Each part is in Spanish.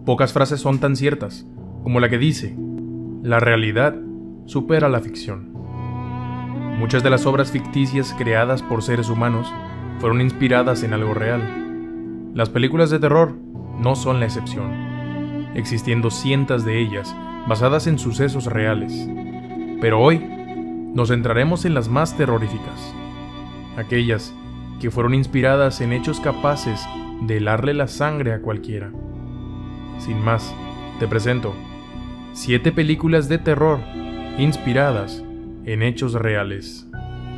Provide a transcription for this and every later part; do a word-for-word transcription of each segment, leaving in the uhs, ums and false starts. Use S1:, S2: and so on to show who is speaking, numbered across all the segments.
S1: Pocas frases son tan ciertas como la que dice: la realidad supera la ficción. Muchas de las obras ficticias creadas por seres humanos fueron inspiradas en algo real. Las películas de terror no son la excepción, existiendo cientos de ellas basadas en sucesos reales. Pero hoy nos centraremos en las más terroríficas, aquellas que fueron inspiradas en hechos capaces de helarle la sangre a cualquiera. Sin más, te presento siete películas de terror inspiradas en hechos reales.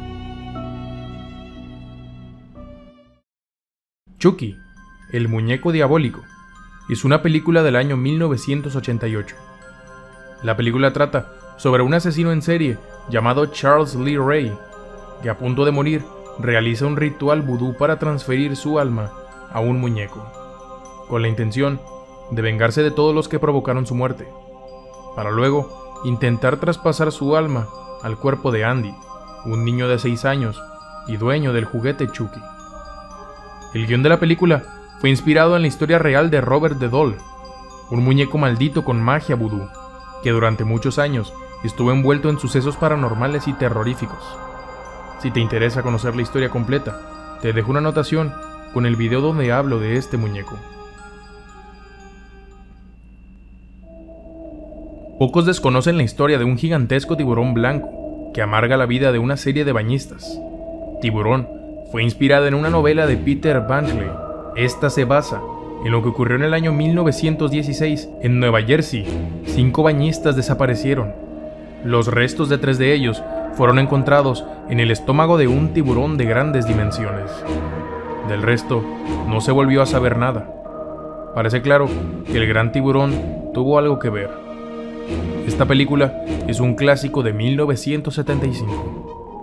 S1: Chucky, el muñeco diabólico, es una película del año mil novecientos ochenta y ocho. La película trata sobre un asesino en serie llamado Charles Lee Ray, que a punto de morir realiza un ritual vudú para transferir su alma a un muñeco, con la intención de vengarse de todos los que provocaron su muerte, para luego intentar traspasar su alma al cuerpo de Andy, un niño de seis años y dueño del juguete Chucky. El guión de la película fue inspirado en la historia real de Robert the Doll, un muñeco maldito con magia vudú, que durante muchos años estuvo envuelto en sucesos paranormales y terroríficos. Si te interesa conocer la historia completa, te dejo una anotación con el video donde hablo de este muñeco. Pocos desconocen la historia de un gigantesco tiburón blanco que amarga la vida de una serie de bañistas. Tiburón fue inspirada en una novela de Peter Benchley. Esta se basa en lo que ocurrió en el año mil novecientos dieciséis en Nueva Jersey. Cinco bañistas desaparecieron. Los restos de tres de ellos fueron encontrados en el estómago de un tiburón de grandes dimensiones. Del resto, no se volvió a saber nada. Parece claro que el gran tiburón tuvo algo que ver. Esta película es un clásico de mil novecientos setenta y cinco.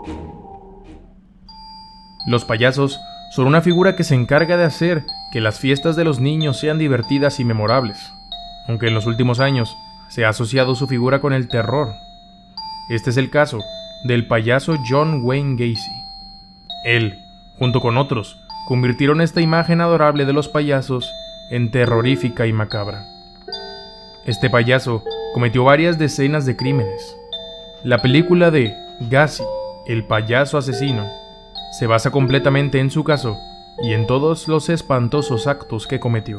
S1: Los payasos son una figura que se encarga de hacer que las fiestas de los niños sean divertidas y memorables, aunque en los últimos años se ha asociado su figura con el terror. Este es el caso del payaso John Wayne Gacy. Él, junto con otros, convirtieron esta imagen adorable de los payasos en terrorífica y macabra. Este payaso cometió varias decenas de crímenes. La película de Gacy, el payaso asesino, se basa completamente en su caso y en todos los espantosos actos que cometió.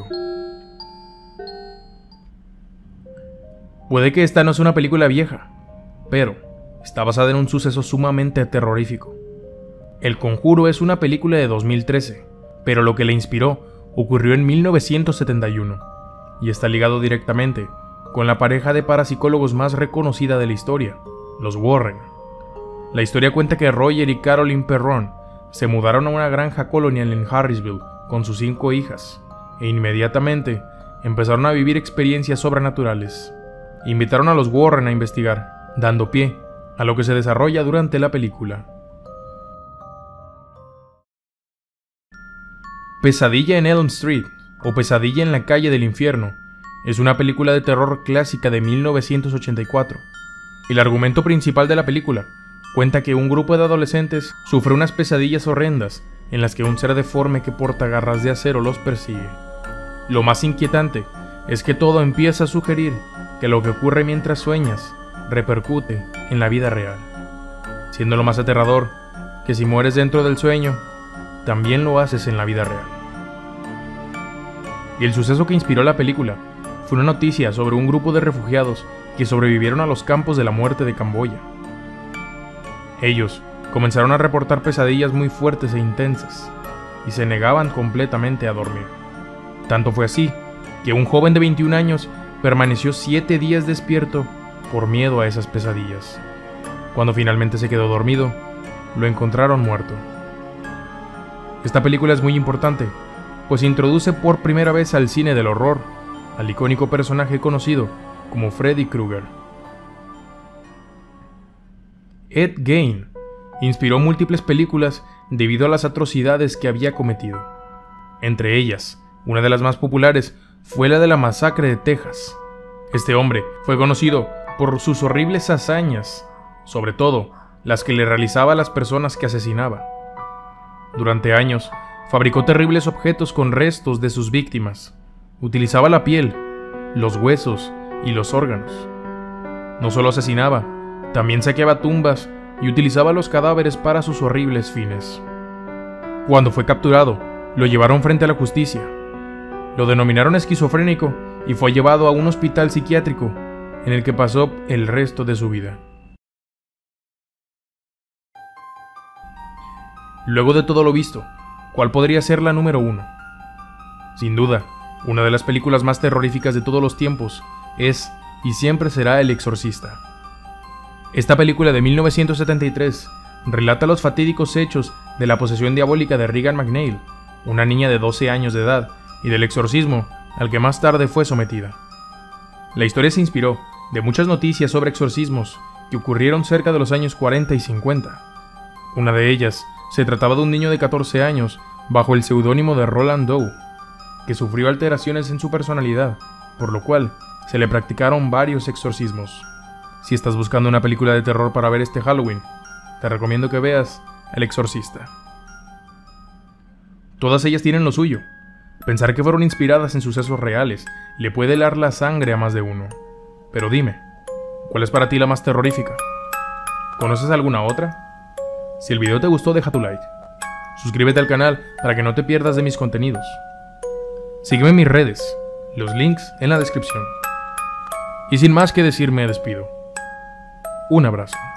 S1: Puede que esta no sea una película vieja, pero está basada en un suceso sumamente terrorífico. El Conjuro es una película de dos mil trece, pero lo que la inspiró ocurrió en mil novecientos setenta y uno, y está ligado directamente con la pareja de parapsicólogos más reconocida de la historia, los Warren. La historia cuenta que Roger y Carolyn Perron se mudaron a una granja colonial en Harrisville con sus cinco hijas, e inmediatamente empezaron a vivir experiencias sobrenaturales. Invitaron a los Warren a investigar, dando pie a lo que se desarrolla durante la película. Pesadilla en Elm Street, o Pesadilla en la calle del infierno, es una película de terror clásica de mil novecientos ochenta y cuatro. El argumento principal de la película cuenta que un grupo de adolescentes sufre unas pesadillas horrendas en las que un ser deforme que porta garras de acero los persigue. Lo más inquietante es que todo empieza a sugerir que lo que ocurre mientras sueñas repercute en la vida real, siendo lo más aterrador que si mueres dentro del sueño, también lo haces en la vida real. Y el suceso que inspiró la película fue una noticia sobre un grupo de refugiados que sobrevivieron a los campos de la muerte de Camboya. Ellos comenzaron a reportar pesadillas muy fuertes e intensas, y se negaban completamente a dormir. Tanto fue así, que un joven de veintiún años permaneció siete días despierto por miedo a esas pesadillas. Cuando finalmente se quedó dormido, lo encontraron muerto. Esta película es muy importante, pues introduce por primera vez al cine del horror al icónico personaje conocido como Freddy Krueger. Ed Gein inspiró múltiples películas debido a las atrocidades que había cometido. Entre ellas, una de las más populares fue la de la masacre de Texas. Este hombre fue conocido por sus horribles hazañas, sobre todo las que le realizaba a las personas que asesinaba. Durante años, fabricó terribles objetos con restos de sus víctimas. Utilizaba la piel, los huesos y los órganos. No solo asesinaba, también saqueaba tumbas y utilizaba los cadáveres para sus horribles fines. Cuando fue capturado, lo llevaron frente a la justicia. Lo denominaron esquizofrénico y fue llevado a un hospital psiquiátrico en el que pasó el resto de su vida. Luego de todo lo visto, ¿cuál podría ser la número uno? Sin duda, una de las películas más terroríficas de todos los tiempos es y siempre será El Exorcista. Esta película de mil novecientos setenta y tres relata los fatídicos hechos de la posesión diabólica de Regan McNeil, una niña de doce años de edad, y del exorcismo al que más tarde fue sometida. La historia se inspiró de muchas noticias sobre exorcismos que ocurrieron cerca de los años cuarenta y cincuenta. Una de ellas se trataba de un niño de catorce años bajo el seudónimo de Roland Doe, que sufrió alteraciones en su personalidad, por lo cual se le practicaron varios exorcismos. Si estás buscando una película de terror para ver este Halloween, te recomiendo que veas El Exorcista. Todas ellas tienen lo suyo. Pensar que fueron inspiradas en sucesos reales le puede helar la sangre a más de uno. Pero dime, ¿cuál es para ti la más terrorífica? ¿Conoces alguna otra? Si el video te gustó, deja tu like. Suscríbete al canal para que no te pierdas de mis contenidos. Sígueme en mis redes, los links en la descripción. Y sin más que decir, me despido. Un abrazo.